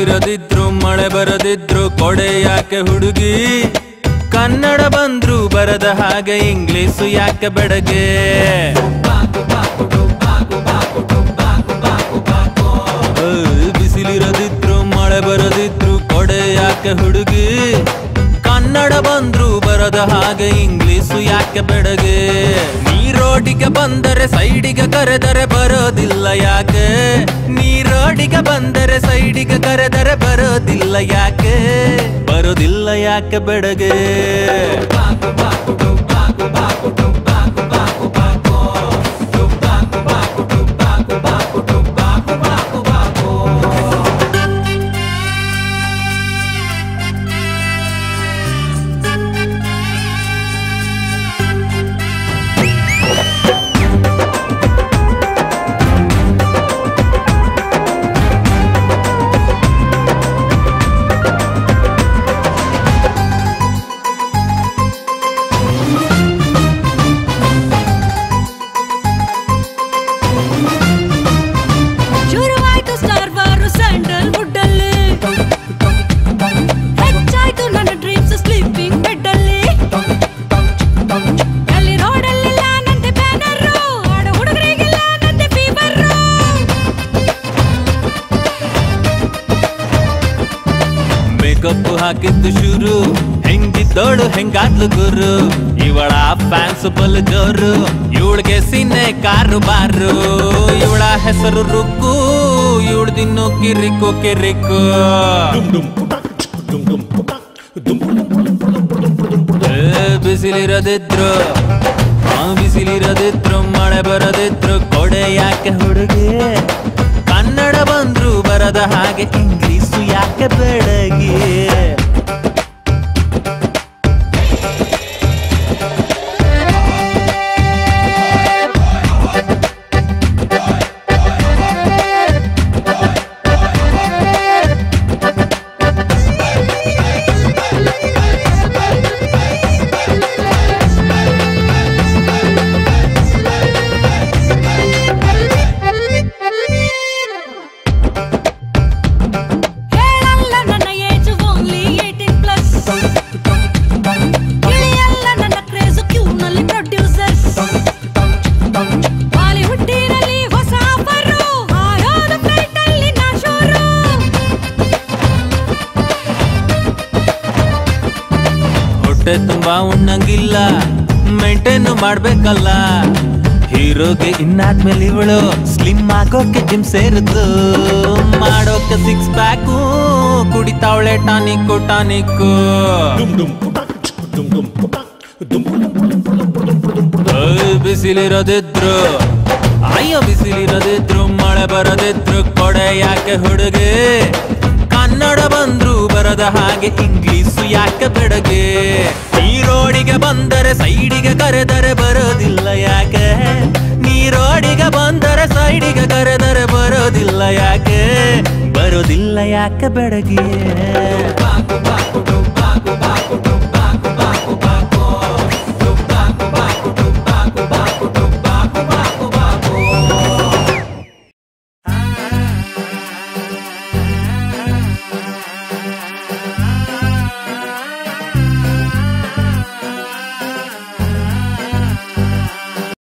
ಬಿಸಿಲಿರದಿದ್ರು ಮಳೆ ಬರದಿದ್ರು ಕೊಡೆ ಯಾಕೆ ಹುಡುಗಿ, ಕನ್ನಡ ಬಂದ್ರು ಬರದ ಹಾಗೆ ಇಂಗ್ಲಿಷ್ ಯಾಕೆ ಬೆಡಗೆ. ಬಿಸಿಲಿರದಿದ್ರು ಮಳೆ ಬರದಿದ್ರು ಕೊಡೆ ಯಾಕೆ ಹುಡುಗಿ, ಕನ್ನಡ ಬಂದ್ರು ಬರದ ಹಾಗೆ ಇಂಗ್ಲಿಷ್ ಯಾಕೆ ಬೆಡಗೆ. ನೀರೋಡಿಗೆ ಬಂದರೆ ಸೈಡಿಗೆ ಕರೆದರೆ ಬರೋದಿಲ್ಲ ಯಾಕೆ, ನೀರೋಡಿಗೆ ಬಂದರೆ ಸೈಡಿಗೆ ಕರೆದರೆ ಬರೋದಿಲ್ಲ ಯಾಕೆ, ಬರೋದಿಲ್ಲ ಯಾಕೆ ಬೆಡಗೆ. ಕಪ್ಪು ಹಾಕಿದ್ದು ಶುರು, ಹೆಂಗಿದ್ದೋಳು ಹೆಂಗಾದ್ಲು ಗುರು, ಇವಳ ಫ್ಯಾನ್ಸ್ ಫುಲ್ ಜೋರು, ಇವಳಿಗೆ ಸಿನ್ನೆ ಕಾರು ಬಾರು, ಇವಳ ಹೆಸರು ರುಕ್ಕು, ಇವಳ್ದಿನ್ನು ಕಿರಿಕು ಕಿರಿಕು. ಬಿಸಿಲಿರದಿದ್ರು ಬಿಸಿಲಿರದಿದ್ರು ಮಳೆ ಬರದಿದ್ರು ಕೊಡೆ ಯಾಕೆ ಹುಡುಗಿ, ಕನ್ನಡ ಬಂದ್ರು ಬರದ ಹಾಗೆ ಇಂಗ್ಲಿಷ್ ಯಾಕೆ ಬೆಡಗಿ. ಹೊಟ್ಟೆ ತುಂಬಾ ಉಣ್ಣಂಗಿಲ್ಲ, ಮೇಂಟೈನ್ ಮಾಡ್ಬೇಕಲ್ಲ, ಹೀರೋಗೆ ಇನ್ನಾದ್ಮೇಲೆ ಇವಳು ಸ್ಲಿಮ್ ಆಗೋಕೆ ಜಿಮ್ ಸೇರಿದ್ದು, ಮಾಡೋಕೆ ಸಿಕ್ಸ್ ಪ್ಯಾಕು, ಕುಡಿತಾವಳೆ ಟಾನಿಕ್ಕು ಟಾನಿಕ್ಕು. ಬಿಸಿಲಿರೋದಿದ್ರು ಅಯ್ಯೋ ಬಿಸಿಲಿರೋದಿದ್ರು ಮಳೆ ಬರದಿದ್ರು ಕೊಡೆ ಯಾಕೆ ಹುಡುಗಿ, ಕನ್ನಡ ಬಂದ್ರು ಬರದ ಹಾಗೆ ಇಂಗ್ಲಿಷ್ ಯಾಕೆ ಬೆಡಗೆ. ನೀರೋಡಿಗೆ ಬಂದರೆ ಸೈಡಿಗೆ ಕರೆದರೆ ಬರೋದಿಲ್ಲ ಯಾಕೆ, ನೀರೋಡಿಗೆ ಬಂದರೆ ಸೈಡಿಗೆ ಕರೆದರೆ ಬರೋದಿಲ್ಲ ಯಾಕೆ, ಬರೋದಿಲ್ಲ ಯಾಕೆ ಬೆಡಗೆ.